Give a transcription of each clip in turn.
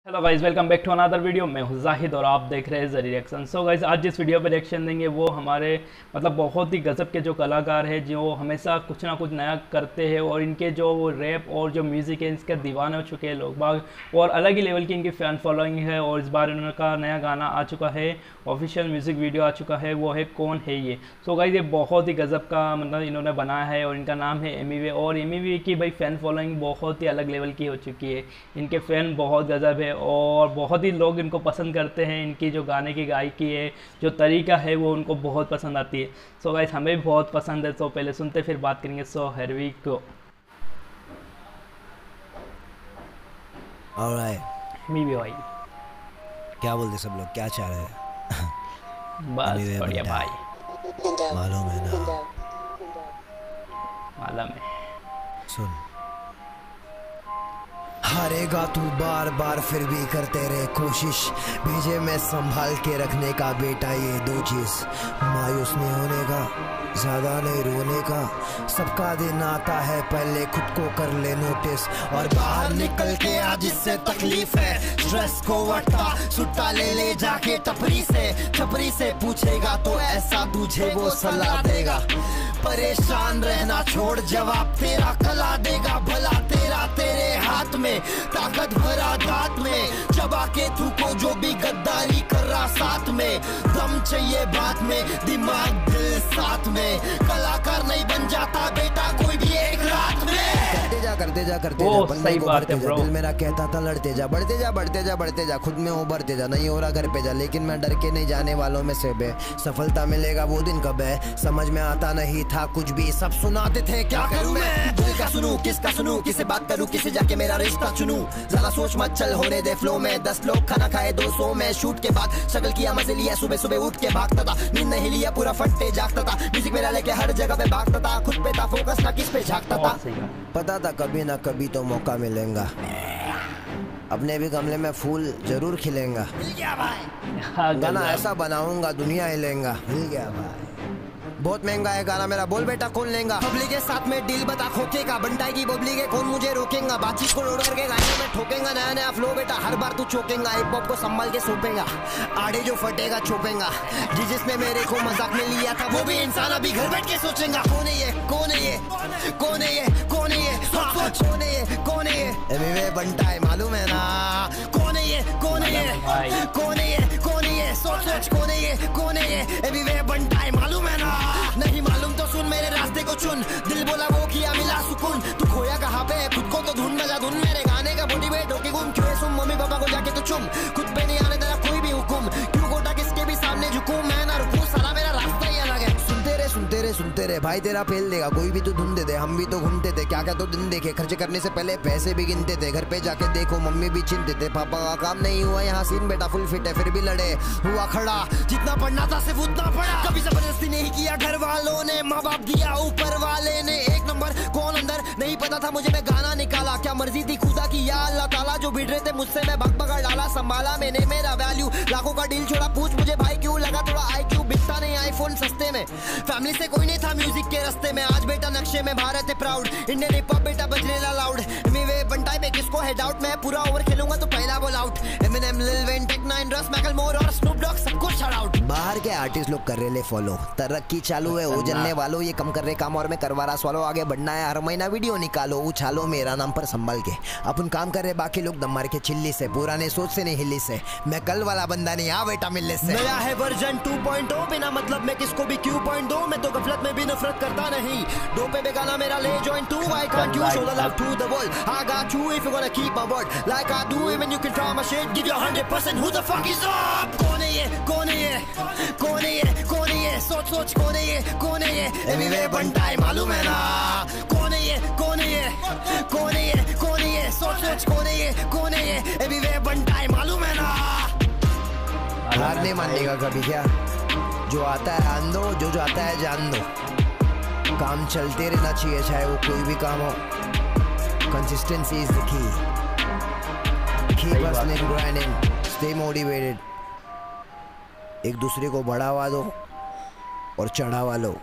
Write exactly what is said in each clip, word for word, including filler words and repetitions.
Hello guys, welcome back to another video. मैं हूं जाहिद और आप देख रहे हैं ज़री रिएक्शन। सो गाइस, आज जिस वीडियो पे रिएक्शन देंगे वो हमारे मतलब बहुत ही गजब के जो कलाकार हैं जो हमेशा कुछ ना कुछ नया करते हैं और इनके जो वो रैप और जो म्यूज़िक है इसके दीवाने हो चुके हैं लोग बाग और अलग ही लेवल की इनकी फ़ैन फॉलोइंग है। और इस बार इनका नया गाना आ चुका है, ऑफिशियल म्यूज़िक वीडियो आ चुका है, वो है कौन है ये। सो गाइस, ये बहुत ही गजब का मतलब इन्होंने बनाया है और इनका नाम है एमिवे। और एमिवे की भाई फ़ैन फॉलोइंग बहुत ही अलग लेवल की हो चुकी है, इनके फ़ैन बहुत गजब है और बहुत ही लोग इनको पसंद करते हैं। इनकी जो गाने की गायकी है, जो तरीका है, वो उनको बहुत पसंद आती है। सो गाइस, हमें भी बहुत पसंद है। सो पहले सुनते फिर बात करेंगे। So here we go. Alright, मी भी भाई, क्या बोलते सब लोग, क्या चाह रहे हैं? बस बढ़िया भाई, मालूम है ना, मालूम है। सुन, हारेगा तू बार बार फिर भी करते रहे कोशिश, भेजे में संभाल के रखने का बेटा ये दो चीज, मायूस नहीं होने का, ज्यादा नहीं रोने का, सबका दिन आता है पहले खुद को कर ले नोटिस, और बाहर निकल के आज इससे तकलीफ है, स्ट्रेस को वटा सुट्टा ले ले जाके टपरी से, टपरी से पूछेगा तो ऐसा तुझे वो सलाह देगा, परेशान रहना छोड़ जवाब तेरा कला देगा, भला तेरा तेरे हाथ में, ताकत भरा दांत में, चबा के तू को जो भी गद्दारी कर रहा साथ में, दम चाहिए बात में, दिमाग दिल साथ में, कलाकार नहीं बन जाता बेटा कोई भी एक रात में, करते जा करते जा करते जा, सही बात है ब्रो। दिल मेरा कहता था लड़ते जा, बढ़ते जा बढ़ते जा बढ़ते जा, खुद में उभरते जा, नहीं हो रहा घर पे जा, लेकिन मैं डर के नहीं जाने वालों में से बे, सफलता मिलेगा वो दिन कब है, समझ में आता नहीं था कुछ भी, सब सुनाते थे क्या करूं मैं, दिल का सुनूं किसका सुनूं, किसे बात करूं किसे जाके मेरा रिश्ता चुनूं, ज्यादा सोच मत चल होने दे फ्लो में, दस लोग खाना खाए दो सौ में, शूट के बाद शक्ल किया मजे लिया, सुबह सुबह उठ के भागता था, नींद नहीं लिया पूरा फट्टे जागता था, म्यूजिक मेरा लेके हर जगह पे भागता था, खुद पे था फोकस ना किस पे झांकता था, पता था कभी ना कभी तो मौका मिलेगा, अपने भी गमले में फूल जरूर खिलेगा, मिल गया भाई, गाना ऐसा बनाऊंगा दुनिया हिलेगा, मिल गया भाई, बहुत महंगा है गाना मेरा, बोल बेटा कौन लेगा, पब्लिक के साथ में डील बता खोकेगा, बंटाई की बबली के कौन मुझे रोकेगा, बातचीत को रोड करके गाने में ठोकेगा, नया नया फ्लो बेटा हर बार तू चौकेगा, एक पॉप को संभाल के सौंपेगा, आड़े जो फटेगा छोपेगा, जी जिसने मेरे को मजाक में लिया था वो भी इंसान अभी घर बैठ के सोचेगा, कौन है ये कौन है ये कौन है ये कौन है ये कौन है ये कौन है ये एमिवे बंटाई मालूम है ना, कौन है ये कौन है ये कौन है ये कौन है ये सोच सोच कौन है ये कौन है ये एमिवे बंटाई मालूम है ना, नहीं मालूम तो सुन मेरे रास्ते को चुन, दिल बोला वो किया मिला सुकून, तू खोया कहाँ पे खुद को तो ढूंढ मजा धुन, मेरे गाने का बॉडी वेट होके गुम, क्यों सुन मम्मी पापा को जाके तो चुम, खुद पे नहीं आने तेरा कोई भी हुकुम, क्यों गोटा किसके भी सामने झुकूं, मैं ना रुकूं साला मेरा रास्ता ही अलग है, सुनते रे सुनते रे सुनते रे भाई तेरा फेल देगा, कोई भी तो धुन दे दे, हम भी तो घूमते थे क्या क्या तो दिन देखे, खर्च करने से पहले पैसे भी गिनते थे, घर पे जाके देखो मम्मी भी चिंतित थे, पापा का काम नहीं हुआ यहाँ सीन बेटा फुल फिट है, फिर भी लड़े हुआ खड़ा, जितना पढ़ना था सिर्फ उतना पढ़ा, कभी जबरदस्ती नहीं किया घर वालों ने, माँ बाप दिया ऊपर वाले ने, एक नंबर कौन अंदर नहीं पता था मुझे, मैं गाना निकाला, क्या मर्जी थी खुदा की या अल्लाह ताला, जो भिड़ रहे थे मुझसे मैं भग भगा डाला, संभाला मैंने मेरा वैल्यू, लाखों का डील छोड़ा, पूछ मुझे भाई क्यों लगा थोड़ा आई क्यू, बिकता नहीं आईफोन सस्ते में, फैमिली से कोई नहीं था म्यूजिक के रास्ते में, आज बेटा नक्शे में भारत है प्राउड, इंडियन हिप हॉप बेटा बजने ला लाउड, एमिवे बंटाई पे किसको है डाउट, मैं पूरा ओवर खेलूंगा तो पहला ball out, Eminem Lil Wayne take nine रस मैकलमोर और स्नूप डॉग सबको शाउट आउट, बाहर के आर्टिस्ट लोग कर रहे ले फॉलो, तरक्की चालू है हो जलने वालों, ये कम कर रहे काम और मैं करवा रहा सवालों, आगे बढ़ना है हर महीना वीडियो निकालो, उछालो मेरा नाम पर संभल के, अपन काम कर रहे बाकी लोग दम मार के चिल्ली से, पुराने सोच से नहीं हिल्ली से, मैं कल वाला बंदा नहीं आ बेटा मिलने से, नया है वर्जन टू पॉइंट ओ, बिना मतलब मैं किसको भी क्यों पॉइंट दो, मैं तो गफलत में भी नफरत करता नहीं, दो पे बेगाना मेरा ले join to, I can't you show the love to the world, I got you if you gonna keep my word, like I do even you can try my shit, give your hundred percent, who the fuck is up, कौन है ये कौन है ये कौन है ये कौन है ये सोच सोच कौन है ये कौन है ये एमिवे बंटाई मालूम है ना, कौन है ये कौन है ये कौन है ये कौन है ये सोच सोच कौन है ये कौन है ये एमिवे बंटाई मालूम है ना, हार नहीं मानेगा कभी क्या, जो आता है आन दो, जो जाता है जान दो, काम चलते रहना चाहिए चाहे वो कोई भी काम हो, consistency is the key, keep hustling grinding, stay motivated, एक दूसरे को बढ़ावा दो और चढ़ावा लो,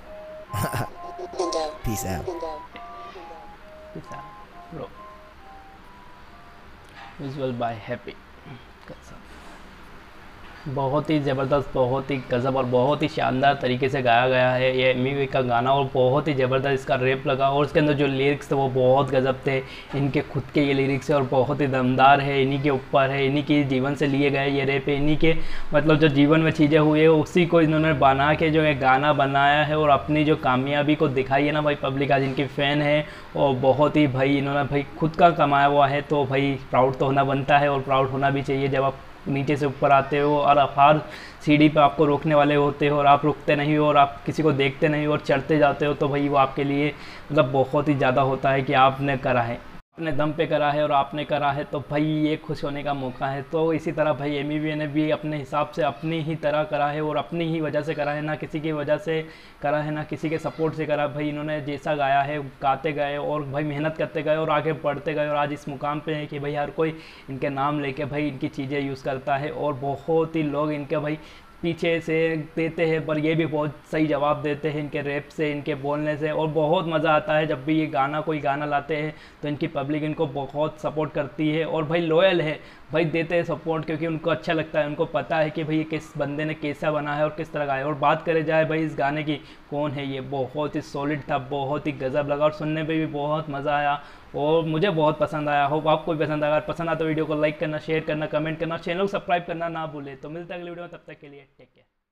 peace out, visual bye happy. बहुत ही ज़बरदस्त, बहुत ही गज़ब और बहुत ही शानदार तरीके से गाया गया है ये एमी का गाना, और बहुत ही ज़बरदस्त इसका रैप लगा, और उसके अंदर जो लिरिक्स थे वो बहुत गज़ब थे। इनके खुद के ये लिरिक्स है और बहुत ही दमदार है, इन्हीं के ऊपर है, इन्हीं के जीवन से लिए गए ये रैप है, इन्हीं के मतलब जो जीवन में चीज़ें हुई है उसी को इन्होंने बना के जो एक गाना बनाया है, और अपनी जो कामयाबी को दिखाई है ना भाई, पब्लिक आज इनकी फ़ैन है, और बहुत ही भाई इन्होंने भाई खुद का कमाया हुआ है, तो भाई प्राउड तो होना बनता है, और प्राउड होना भी चाहिए जब आप नीचे से ऊपर आते हो और आप हर सीढ़ी पे आपको रोकने वाले होते हो और आप रुकते नहीं हो और आप किसी को देखते नहीं हो और चढ़ते जाते हो, तो भाई वो आपके लिए मतलब बहुत ही ज़्यादा होता है कि आपने करा है, अपने दम पे करा है और आपने करा है, तो भाई ये खुश होने का मौका है। तो इसी तरह भाई एमी वी ने भी अपने हिसाब से अपनी ही तरह करा है और अपनी ही वजह से करा है, ना किसी की वजह से करा है, ना किसी के सपोर्ट से करा। भाई इन्होंने जैसा गाया है गाते गए और भाई मेहनत करते गए और आगे बढ़ते गए, और आज इस मुकाम पे है कि भाई हर कोई इनके नाम लेके भाई इनकी चीज़ें यूज़ करता है, और बहुत ही लोग इनके भाई पीछे से देते हैं, पर ये भी बहुत सही जवाब देते हैं इनके रैप से, इनके बोलने से, और बहुत मज़ा आता है जब भी ये गाना कोई गाना लाते हैं तो इनकी पब्लिक इनको बहुत सपोर्ट करती है, और भाई लॉयल है, भाई देते हैं सपोर्ट क्योंकि उनको अच्छा लगता है, उनको पता है कि भाई ये किस बंदे ने कैसा बना है और किस तरह गाया। और बात करे जाए भाई इस गाने की कौन है, ये बहुत ही सॉलिड था, बहुत ही गज़ब लगा और सुनने पे भी बहुत मज़ा आया और मुझे बहुत पसंद आया। होप आपको भी पसंद आया। अगर पसंद आया तो वीडियो को लाइक करना, शेयर करना, कमेंट करना, चैनल को सब्सक्राइब करना ना भूले। तो मिलते हैं अगली वीडियो में, तब तक के लिए टेक केयर।